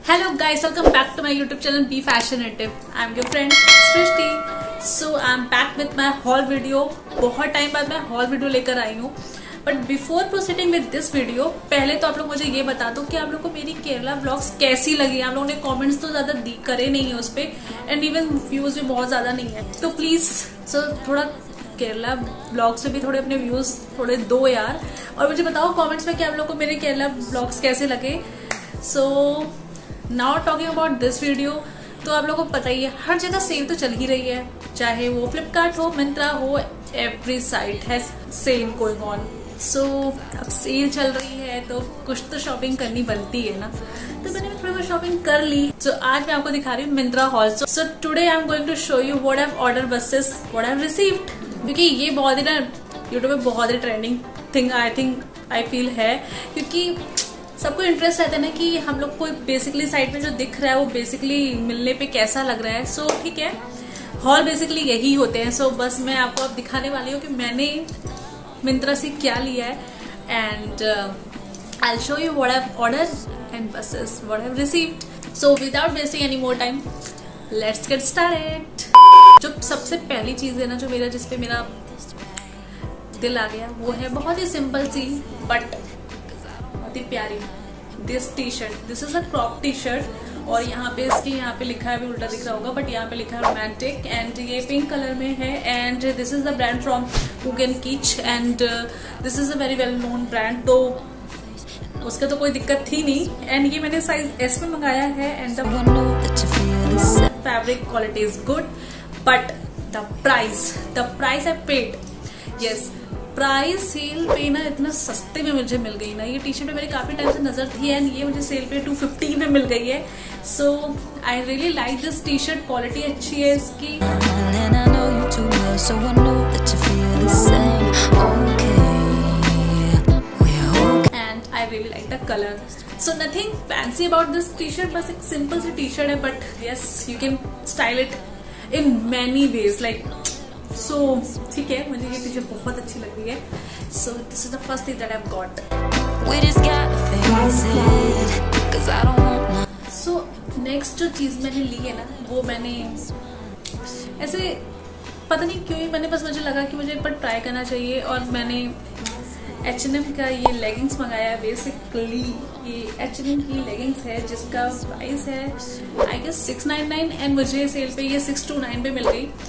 Hello guys, welcome back to my YouTube channel Be Fashionative. I am your friend Srishti. So I am back with my haul video. बहुत time बाद मैं haul video लेकर आई हूँ. But before proceeding with this video, पहले तो आप लोग मुझे ये बता दो कि आप लोग को मेरी केरला व्लॉग्स कैसी लगी. आप लोगों ने कमेंट्स तो ज्यादा करे नहीं है उस पे, एंड इवन व्यूज भी बहुत ज्यादा नहीं है. तो प्लीज थोड़ा केरला व्लॉग्स में भी थोड़े अपने व्यूज थोड़े दो यार. और मुझे बताओ कमेंट्स में कि आप लोग को मेरे केरला व्लॉग्स कैसे लगे. So now talking about this video, तो आप लोगों को पता ही है हर जगह सेल तो चल ही रही है, चाहे वो फ्लिपकार्ट हो, मिंत्रा हो, every site has sale going on. So अब सेल चल रही है तो कुछ तो शॉपिंग करनी बनती है ना, तो मैंने थोड़ी बहुत शॉपिंग कर ली. तो आज मैं आपको दिखा रही हूँ Myntra haul. So today I am going to show you what I have order versus what I have received, क्योंकि ये बहुत ही ना यूट्यूब पे बहुत ही ट्रेंडिंग थिंग आई फील है, क्योंकि सबको इंटरेस्ट रहता है ना कि हम लोग को बेसिकली साइट में जो दिख रहा है वो बेसिकली मिलने पे कैसा लग रहा है. सो ठीक है, हॉल बेसिकली यही होते हैं. सो बस मैं आपको अब दिखाने वाली हूँ कि मैंने मिंत्रा से क्या लिया है, and I will show you what I have ordered and versus what I have received. So without wasting any more time, let's get started. जो सबसे पहली चीज है ना जो जिसपे मेरा दिल आ गया, वो है बहुत ही सिंपल सी बट प्यारी this T shirt. This is a crop T shirt, और यहाँ पे लिखा है, भी उल्टा दिख रहा होगा, बट यहाँ पे लिखा है रोमांटिक, एंड ये पिंक कलर में है. And this is the brand from Hook and Keech, and this is a very well known brand, तो उसका तो कोई दिक्कत थी नहीं. एंड ये मैंने साइज एस में मंगाया है, and the fabric quality is good, but the price I paid, yes price sale पे ना इतना सस्ते में मुझे मिल गई ना. ये टी शर्ट मेरी काफी टाइम से नजर थी, एंड ये मुझे सेल पे 250 में मिल गई है. So I really like this T shirt. Quality अच्छी है इसकी, and I really like the colour. So nothing fancy about this T shirt, बस एक सिंपल सी टी शर्ट है, but yes you can style it in many ways like. So ठीक है, मुझे ये टी-शर्ट बहुत अच्छी लग रही है. So this is the first thing that I have got. So next जो चीज मैंने ली है ना, वो मैंने ऐसे पता नहीं क्यों ही मुझे लगा कि मुझे एक बार ट्राई करना चाहिए, और मैंने H&M का ये लेगिंग्स मंगाया है. बेसिकली ये H&M की लेगिंग्स है जिसका प्राइस है आई गेस 699, एंड मुझे सेल पे ये 629 पे मिल गई.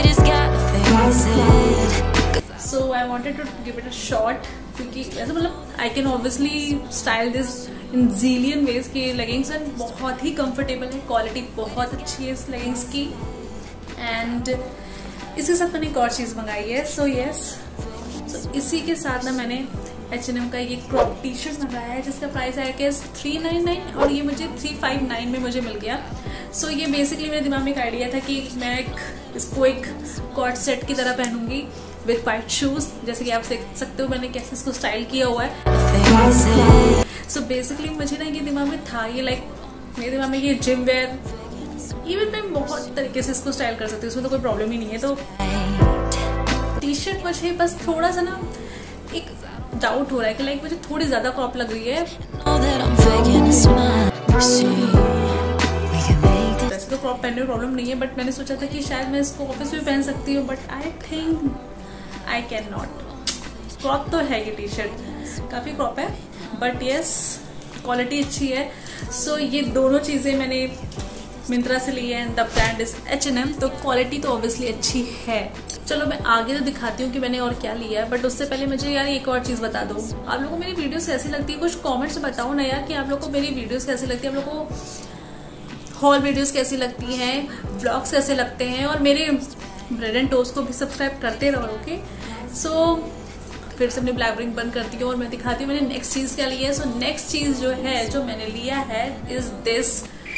So I wanted to give it a shot, क्योंकि वैसे मतलब I can obviously style this in zillion ways की लेगिंग्स, एंड बहुत ही कंफर्टेबल है. क्वालिटी बहुत अच्छी है इस लेगिंग्स की, एंड इसके साथ मैंने एक और चीज मंगाई है. सो यस, इसी के साथ ना मैंने H&M का ये क्रॉप टी शर्ट मंगाया है जिसका प्राइस है कि 399, और ये मुझे 359 में मुझे मिल गया. सो ये बेसिकली मेरे दिमाग में एक आइडिया था कि मैं इसको एक कॉर्ड सेट की तरह पहनूंगी विथ वाइट शूज. जैसे कि आप देख सकते हो मैंने कैसे इसको स्टाइल किया हुआ है. सो बेसिकली मुझे ना ये दिमाग में था, ये लाइक मेरे दिमाग में ये जिम वेयर, इवन मैं बहुत तरीके से इसको स्टाइल कर सकती हूँ, उसमें तो कोई प्रॉब्लम ही नहीं है. तो टी शर्ट मुझे बस थोड़ा सा ना एक डाउट हो रहा है कि लाइक मुझे थोड़ी ज्यादा क्रॉप लग रही है. वैसे तो क्रॉप पहनने में प्रॉब्लम नहीं है, बट मैंने सोचा था कि शायद मैं इसको ऑफिस में पहन सकती हूँ, but I think I can not. Crop तो है, ये टी शर्ट काफी क्रॉप है, बट यस क्वालिटी अच्छी है. सो ये दोनों चीजें मैंने मिंत्रा से ली है, and the brand is H&M, तो क्वालिटी तो ऑब्वियसली अच्छी है. चलो मैं आगे तो दिखाती हूँ कि मैंने और क्या लिया है, बट उससे पहले मुझे यार एक और चीज बता दो. आप लोगों को मेरी वीडियोस कैसी लगती है, कुछ कमेंट्स बताओ ना यार कि आप लोगों को मेरी वीडियोस कैसी लगती है, आप लोगों को हॉल वीडियोस कैसी लगती हैं, व्लॉग्स कैसे लगते हैं, और मेरे ब्रेड एंड टोस्ट को भी सब्सक्राइब करते रहो. ओके, सो फिर से अपनी ब्लैबरिंग बंद करती हूँ और मैं दिखाती हूँ मैंने नेक्स्ट चीज क्या लिया है. सो नेक्स्ट चीज जो है जो मैंने लिया है is this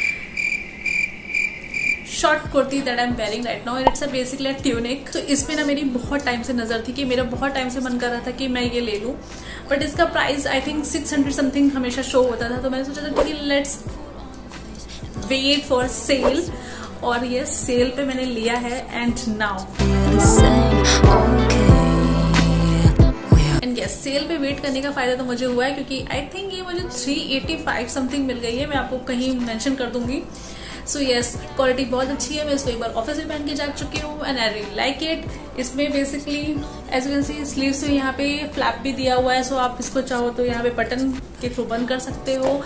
short kurti that I am wearing right now. It's a basically tunic. तो इसमें ना मेरी बहुत टाइम से नजर थी कि मेरा बहुत टाइम से मन कर रहा था कि मैं ये ले लूं, बट इसका प्राइस आई थिंक 600 समथिंग हमेशा शो होता था. तो मैंने सोचा था कि लेट्स वेट फॉर सेल, और ये सेल पे मैंने लिया है. एंड नाउ यस, सेल पे वेट करने का फायदा तो मुझे हुआ है, क्योंकि आई थिंक ये मुझे 385 समथिंग मिल गई है, मैं आपको कहीं मेंशन कर दूंगी। सो यस, क्वालिटी बहुत अच्छी है। मैं इसको एक बार ऑफिस में पहन के जा चुकी हूँ and I really like it. इसमें basically as you can see sleeves में यहाँ पे फ्लैप भी दिया हुआ है, सो आप इसको चाहो तो यहाँ पे बटन के थ्रू बंद कर सकते हो।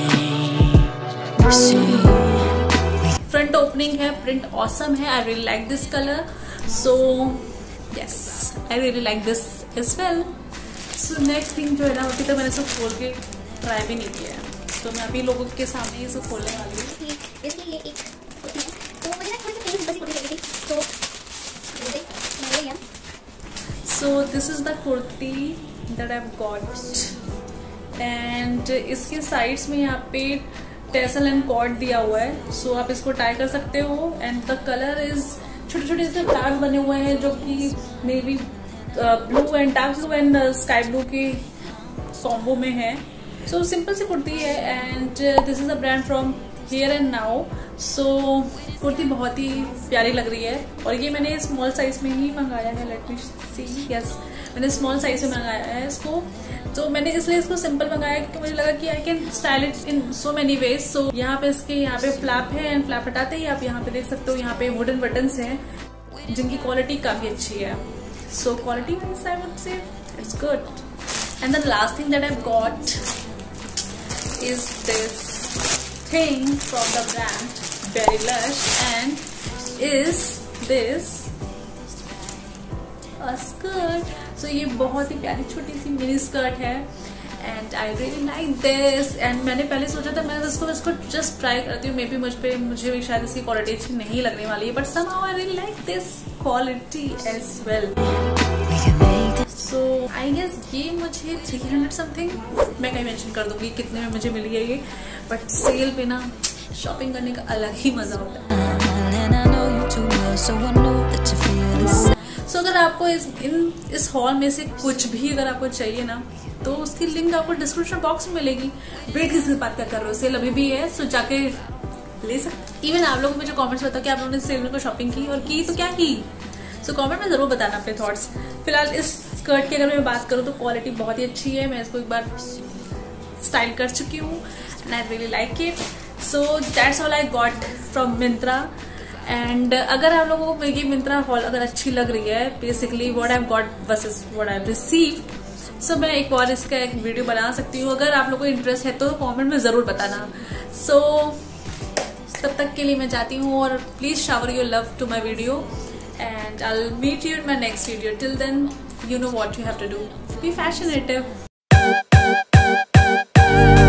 फ्रंट ओपनिंग है, प्रिंट ऑसम है, I really like this colour. So yes, I really like this as well. So next thing जो है ना, अभी तक मैंने इसको खोल के ट्राई भी नहीं किया है, तो मैं अभी लोगों के सामने ये सब खोलने वाली हूँ। इसलिए ये एक कुर्ती है, तो मुझे ना थोड़ी सी सिंपल सी कुर्ती लगी थी, तो मैं ले लिया। So this is the kurti that I have got and इसके साइड्स में यहाँ पे टेसल एंड कॉर्ड दिया हुआ है, सो आप इसको टाई कर सकते हो। एंड द कलर इज छोटे छोटे से फ्लैग्स बने हुए हैं जो कि maybe blue and dark blue and sky blue के कॉम्बो में है। सो सिंपल सी कुर्ती है and this is a brand from Here and Now. So kurti बहुत ही प्यारी लग रही है और ये मैंने स्मॉल साइज में ही मंगाया है। लेट मी सी, यस, मैंने स्मॉल साइज में मंगाया है इसको। तो मैंने इसलिए इसको सिंपल मंगाया क्योंकि मुझे लगा कि I can style it in so many ways. So यहाँ पे इसके यहाँ पे फ्लैप है एंड फ्लैप हटाते ही आप यहाँ पे देख सकते हो, यहाँ पे वुडन बटन्स हैं जिनकी क्वालिटी काफी अच्छी है। So quality wise I would say it's good. And the last thing that I got is this thing from the brand Berry Lush and is this a skirt. So ये बहुत ही प्यारी छोटी सी मिनी स्कर्ट है and I really like this. And मैंने पहले सोचा था मैं इसको जस्ट ट्राई करती हूँ, मे बी मुझे भी शायद इसकी क्वालिटी अच्छी नहीं लगने वाली है, but somehow I really like this quality as well. So I guess ये मुझे 300 समथिंग, मैं कहीं मेंशन कर दूंगी कितने में मुझे मिली है ये, बट सेल पे ना शॉपिंग करने का अलग ही मजा होता है। सो अगर आपको इस हॉल में से कुछ भी अगर आपको चाहिए ना, तो उसकी लिंक आपको डिस्क्रिप्शन बॉक्स में मिलेगी। वेट किस बात क्या कर रहे हो, सेल अभी भी है, सो जाके ले सकते। इवन आप लोगों को मुझे कॉमेंट्स बताओ कि आप लोगों ने सेल में कोई शॉपिंग की और की तो क्या की। सो कमेंट में जरूर बताना अपने थॉट्स। फिलहाल इस स्कर्ट की अगर मैं बात करूँ तो क्वालिटी बहुत ही अच्छी है, मैं इसको एक बार स्टाइल कर चुकी हूँ and I really like it. So that's all I got from Myntra. And अगर आप लोगों को ये मिंत्रा हॉल अगर अच्छी लग रही है, basically what I have got versus what I have received, so मैं एक और इसका एक वीडियो बना सकती हूँ। अगर आप लोगों को इंटरेस्ट है तो कमेंट में जरूर बताना। सो तब तक के लिए मैं जाती हूँ और please shower your love to my video and I'll meet you in my next video. Till then, you know what you have to do. Be fashionative.